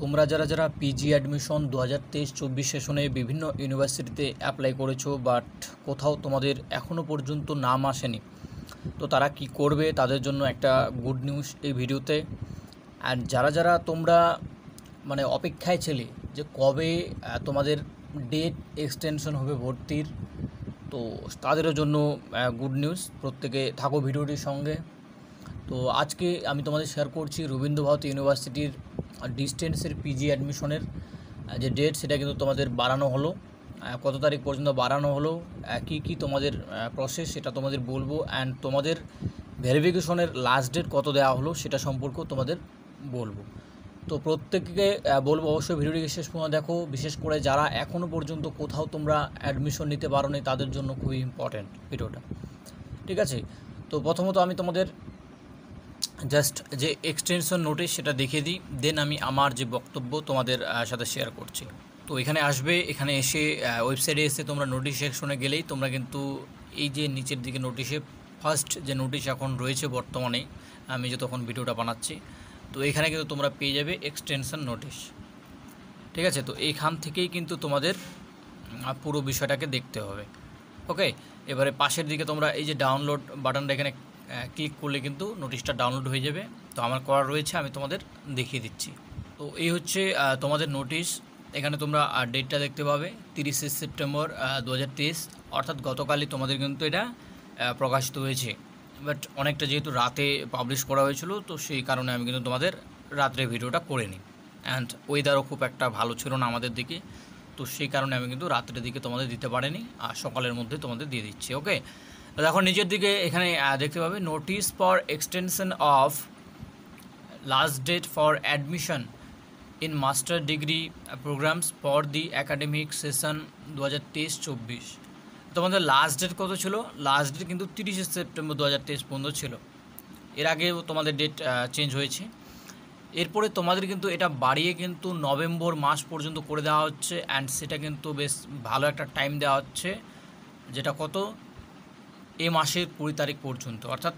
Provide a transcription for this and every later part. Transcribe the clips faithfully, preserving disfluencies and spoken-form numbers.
তোমরা যারা যারা পিজি অ্যাডমিশন দু হাজার তেইশ চব্বিশ সেশনে বিভিন্ন ইউনিভার্সিটিতে অ্যাপ্লাই করেছো বাট কোথাও তোমাদের এখনও পর্যন্ত নাম আসেনি, তো তারা কি করবে তাদের জন্য একটা গুড নিউজ এই ভিডিওতে। অ্যান্ড যারা যারা তোমরা মানে অপেক্ষায় ছিলে যে কবে তোমাদের ডেট এক্সটেনশন হবে ভর্তির, তো তাদেরও জন্য গুড নিউজ। প্রত্যেকে থাকো ভিডিওটির সঙ্গে। তো আজকে আমি তোমাদের শেয়ার করছি রবীন্দ্রভারতী ইউনিভার্সিটির ডিস্টেন্সের পিজি অ্যাডমিশনের যে ডেট সেটা কিন্তু তোমাদের বাড়ানো হলো, কত তারিখ পর্যন্ত বাড়ানো হলো, কি কি তোমাদের প্রসেস সেটা তোমাদের বলবো। অ্যান্ড তোমাদের ভেরিফিকেশনের লাস্ট ডেট কত দেওয়া হলো সেটা সম্পর্কেও তোমাদের বলবো। তো প্রত্যেককে বলবো অবশ্যই ভিডিওটিকে শেষ পর্যন্ত দেখো, বিশেষ করে যারা এখনও পর্যন্ত কোথাও তোমরা অ্যাডমিশন নিতে পারো নি তাদের জন্য খুবই ইম্পর্ট্যান্ট ভিডিওটা, ঠিক আছে। তো প্রথমত আমি তোমাদের জাস্ট যে এক্সটেনশন নোটিশ সেটা দেখিয়ে দিই, দেন আমি আমার যে বক্তব্য তোমাদের সাথে শেয়ার করছি। তো এখানে আসবে, এখানে এসে ওয়েবসাইটে এসে তোমরা নোটিশ সেকশনে গেলেই তোমরা কিন্তু এই যে নিচের দিকে নোটিশে ফার্স্ট যে নোটিশ এখন রয়েছে বর্তমানে আমি যে তখন ভিডিওটা বানাচ্ছি, তো এখানে কিন্তু তোমরা পেয়ে যাবে এক্সটেনশন নোটিশ, ঠিক আছে। তো এইখান থেকেই কিন্তু তোমাদের পুরো বিষয়টাকে দেখতে হবে। ওকে, এবারে পাশের দিকে তোমরা এই যে ডাউনলোড বাটনটা এখানে ক্লিক করলে কিন্তু নোটিশটা ডাউনলোড হয়ে যাবে। তো আমার করা রয়েছে, আমি তোমাদের দেখিয়ে দিচ্ছি। তো এই হচ্ছে তোমাদের নোটিশ। এখানে তোমরা ডেটটা দেখতে পাবে তিরিশে সেপ্টেম্বর দু হাজার তেইশ, অর্থাৎ গতকালই তোমাদের কিন্তু এটা প্রকাশিত হয়েছে। বাট অনেকটা যেহেতু রাতে পাবলিশ করা হয়েছিল, তো সেই কারণে আমি কিন্তু তোমাদের রাত্রে ভিডিওটা করে নিই। অ্যান্ড ওয়েদারও খুব একটা ভালো ছিল না আমাদের দিকে, তো সেই কারণে আমি কিন্তু রাত্রের দিকে তোমাদের দিতে পারিনি, আর সকালের মধ্যে তোমাদের দিয়ে দিচ্ছি। ওকে, দেখো নিচের দিকে এখানে দেখতে পাবে notice for extension of last date for admission in master degree programmes for the academic session দু হাজার তেইশ চব্বিশ। তোমাদের লাস্ট ডেট কত ছিল? লাস্ট ডেট কিন্তু তিরিশে সেপ্টেম্বর দু হাজার তেইশ পর্যন্ত ছিল। এর আগেও তোমাদের ডেট চেঞ্জ হয়েছে। এরপরে তোমাদের কিন্তু এটা বাড়িয়ে কিন্তু নভেম্বর মাস পর্যন্ত করে দেওয়া হচ্ছে। অ্যান্ড সেটা কিন্তু বেশ ভালো একটা টাইম দেওয়া হচ্ছে, যেটা কত এ মাসের কুড়ি তারিখ পর্যন্ত, অর্থাৎ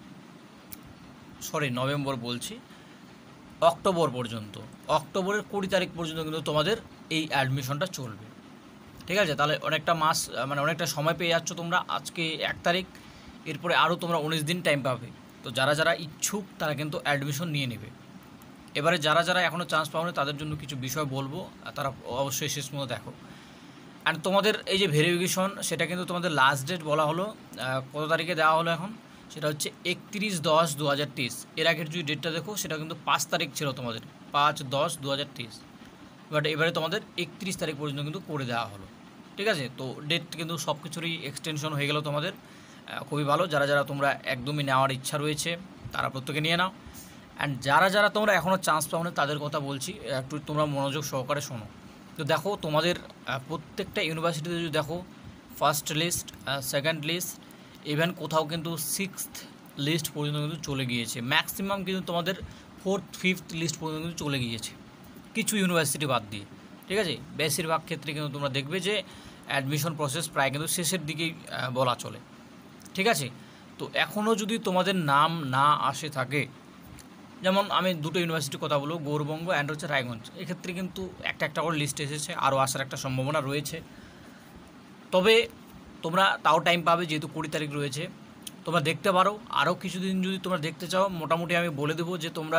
সরি নভেম্বর বলছি অক্টোবর পর্যন্ত, অক্টোবরের কুড়ি তারিখ পর্যন্ত কিন্তু তোমাদের এই অ্যাডমিশনটা চলবে, ঠিক আছে। তাহলে অনেকটা মাস মানে অনেকটা সময় পেয়ে যাচ্ছ তোমরা। আজকে এক তারিখ, এরপরে আরও তোমরা উনিশ দিন টাইম পাবে। তো যারা যারা ইচ্ছুক তারা কিন্তু অ্যাডমিশন নিয়ে নেবে। এবারে যারা যারা এখনও চান্স পাওনি তাদের জন্য কিছু বিষয় বলবো, তারা অবশ্যই শেষ পর্যন্ত দেখো। অ্যান্ড তোমাদের এই যে ভেরিফিকেশন সেটা কিন্তু তোমাদের লাস্ট ডেট বলা হলো কত তারিখে দেওয়া হলো এখন, সেটা হচ্ছে একত্রিশ দশ দু হাজার তেইশ। এর আগের যদি ডেটটা দেখো সেটা কিন্তু পাঁচ তারিখ ছিল তোমাদের, পাঁচ দশ দু হাজার তেইশ। বাট এবারে তোমাদের একত্রিশ তারিখ পর্যন্ত কিন্তু করে দেওয়া হলো, ঠিক আছে। তো ডেট কিন্তু সব কিছুরই এক্সটেনশন হয়ে গেল তোমাদের, খুবই ভালো। যারা যারা তোমরা একদমই নেওয়ার ইচ্ছা রয়েছে তারা প্রত্যেকে নিয়ে নাও। অ্যান্ড যারা যারা তোমরা এখনও চান্স পাও না তাদের কথা বলছি, একটু তোমরা মনোযোগ সহকারে শোনো। তো দেখো তোমাদের প্রত্যেকটা ইউনিভার্সিটিতে যদি দেখো first list, second list, even কোথাও কিন্তু সিক্সথ লিস্ট পর্যন্ত কিন্তু চলে গিয়েছে। ম্যাক্সিমাম কিন্তু তোমাদের ফোর্থ ফিফথ লিস্ট পর্যন্ত কিন্তু চলে গিয়েছে, কিছু ইউনিভার্সিটি বাদ দিয়ে, ঠিক আছে। বেশিরভাগ ক্ষেত্রে কিন্তু তোমরা দেখবে যে অ্যাডমিশন প্রসেস প্রায় কিন্তু শেষের দিকেই বলা চলে, ঠিক আছে। তো এখনও যদি তোমাদের নাম না আসে থাকে, যেমন আমি দুটো ইউনিভার্সিটির কথা বলবো, গৌরবঙ্গ অ্যান্ড হচ্ছে রায়গঞ্জ, এক্ষেত্রে কিন্তু একটা একটা করে লিস্ট এসেছে, আরও আসার একটা সম্ভাবনা রয়েছে। তবে তোমরা তাও টাইম পাবে, যেহেতু কুড়ি তারিখ রয়েছে তোমরা দেখতে পারো। আরও কিছুদিন যদি তোমরা দেখতে চাও, মোটামুটি আমি বলে দেবো যে তোমরা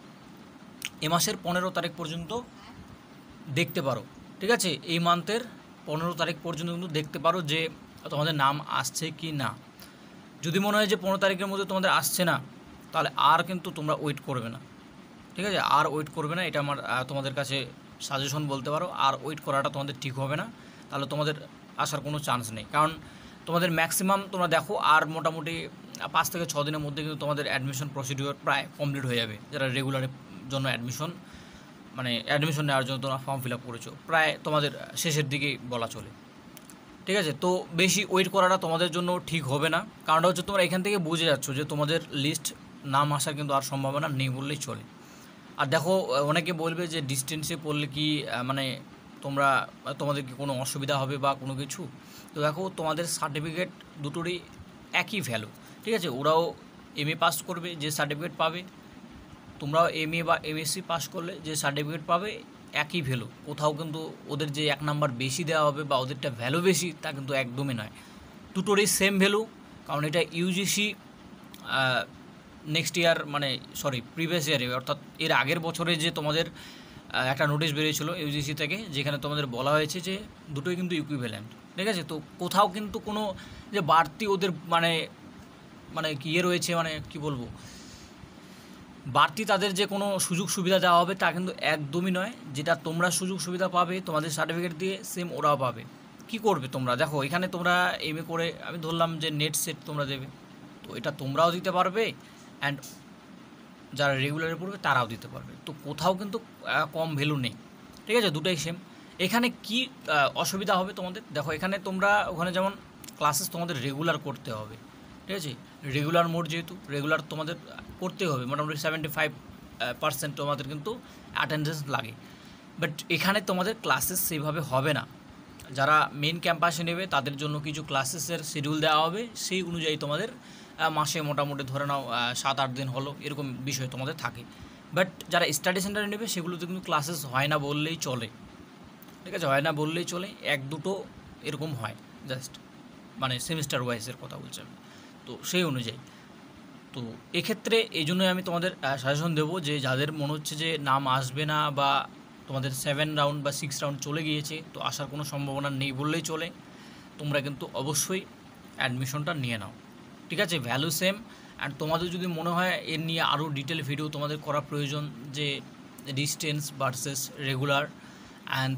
এ মাসের পনেরো তারিখ পর্যন্ত দেখতে পারো, ঠিক আছে। এই মান্থের পনেরো তারিখ পর্যন্ত কিন্তু দেখতে পারো যে তোমাদের নাম আসছে কি না। যদি মনে হয় যে পনেরো তারিখের মধ্যে তোমাদের আসছে না, তাহলে আর কিন্তু তোমরা ওয়েট করবে না, ঠিক আছে। আর ওয়েট করবে না, এটা আমার তোমাদের কাছে সাজেশন বলতে পারো। আর ওয়েট করাটা তোমাদের ঠিক হবে না, তাহলে তোমাদের আসার কোনো চান্স নেই। কারণ তোমাদের ম্যাক্সিমাম তোমরা দেখো আর মোটামুটি পাঁচ থেকে ছ দিনের মধ্যে কিন্তু তোমাদের অ্যাডমিশন প্রসিডিওর প্রায় কমপ্লিট হয়ে যাবে। যারা রেগুলারের জন্য অ্যাডমিশন মানে অ্যাডমিশন নেওয়ার জন্য তোমরা ফর্ম ফিল আপ করেছো, প্রায় তোমাদের শেষের দিকেই বলা চলে, ঠিক আছে। তো বেশি ওয়েট করাটা তোমাদের জন্য ঠিক হবে না। কারণটা হচ্ছে তোমরা এখান থেকে বুঝে যাচ্ছ যে তোমাদের লিস্ট নাম আসার কিন্তু আর সম্ভাবনা নেই বললেই চলে। আর দেখো অনেকে বলবে যে ডিস্টেন্সে পড়লে কি মানে তোমরা তোমাদের কি কোনো অসুবিধা হবে বা কোনো কিছু। তো দেখো তোমাদের সার্টিফিকেট দুটোরই একই ভ্যালু, ঠিক আছে। ওরাও এম এ পাস করবে, যে সার্টিফিকেট পাবে তোমরাও এম এ বা এমএসসি পাস করলে যে সার্টিফিকেট পাবে একই ভ্যালু, কোথাও কিন্তু ওদের যে এক নাম্বার বেশি দেওয়া হবে বা ওদেরটা ভ্যালু বেশি তা কিন্তু একদমই নয়, দুটোরই সেম ভ্যালু। কারণ এটা ইউজিসি নেক্সট ইয়ার মানে সরি প্রিভিয়াস ইয়ারে অর্থাৎ এর আগের বছরে যে তোমাদের একটা নোটিশ বেরিয়েছিল ইউজিসি থেকে, যেখানে তোমাদের বলা হয়েছে যে দুটোই কিন্তু ইকুইভ্যালেন্ট, ঠিক আছে। তো কোথাও কিন্তু কোনো যে বাড়তি ওদের মানে মানে কি ইয়ে রয়েছে, মানে কি বলবো, বাড়তি তাদের যে কোনো সুযোগ সুবিধা দেওয়া হবে তা কিন্তু একদমই নয়। যেটা তোমরা সুযোগ সুবিধা পাবে তোমাদের সার্টিফিকেট দিয়ে, সেম ওরাও পাবে। কি করবে তোমরা, দেখো এখানে তোমরা এম এ করে আমি ধরলাম যে নেট সেট তোমরা দেবে, তো এটা তোমরাও দিতে পারবে অ্যান্ড যারা রেগুলারে পড়বে তারাও দিতে পারবে। তো কোথাও কিন্তু কম ভ্যালু নেই, ঠিক আছে, দুটাই সেম। এখানে কি অসুবিধা হবে তোমাদের, দেখো এখানে তোমরা ওখানে যেমন ক্লাসেস তোমাদের রেগুলার করতে হবে, ঠিক আছে, রেগুলার মোড যেহেতু রেগুলার তোমাদের করতে হবে, মোটামুটি সেভেন্টি ফাইভ পার্সেন্ট তোমাদের কিন্তু অ্যাটেন্ডেন্স লাগে। বাট এখানে তোমাদের ক্লাসেস সেইভাবে হবে না, যারা মেন ক্যাম্পাসে নেবে তাদের জন্য কিছু ক্লাসেসের শিডিউল দেওয়া হবে, সেই অনুযায়ী তোমাদের মাসে মোটামুটি ধরে নাও সাত আট দিন হলো এরকম বিষয় তোমাদের থাকে। বাট যারা স্টাডি সেন্টারে নেবে সেগুলোতে কিন্তু ক্লাসেস হয় না বললেই চলে, ঠিক আছে, হয় না বললেই চলে, এক দুটো এরকম হয় জাস্ট, মানে সেমিস্টার ওয়াইজের কথা বলছি আমি। তো সেই অনুযায়ী তো এক্ষেত্রে এই জন্যই আমি তোমাদের সাজেশন দেবো যে যাদের মনে হচ্ছে যে নাম আসবে না বা তোমাদের সেভেন রাউন্ড বা সিক্স রাউন্ড চলে গিয়েছে, তো আসার কোনো সম্ভাবনা নেই বললেই চলে, তোমরা কিন্তু অবশ্যই অ্যাডমিশনটা নিয়ে নাও, ঠিক আছে, ভ্যালু সেম। অ্যান্ড তোমাদের যদি মনে হয় এর নিয়ে আরও ডিটেল ভিডিও তোমাদের করা প্রয়োজন, যে distance versus regular and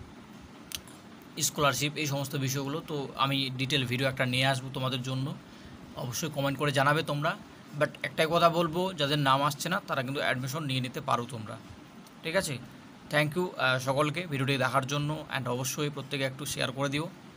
scholarship এই সমস্ত বিষয়গুলো, তো আমি ডিটেল ভিডিও একটা নিয়ে আসবো তোমাদের জন্য, অবশ্যই কমেন্ট করে জানাবে তোমরা। বাট একটাই কথা বলবো, যাদের নাম আসছে না তারা কিন্তু অ্যাডমিশন নিয়ে নিতে পারো তোমরা, ঠিক আছে। থ্যাংক ইউ সকলকে ভিডিওটি দেখার জন্য, অ্যান্ড অবশ্যই প্রত্যেকে একটু শেয়ার করে দিও।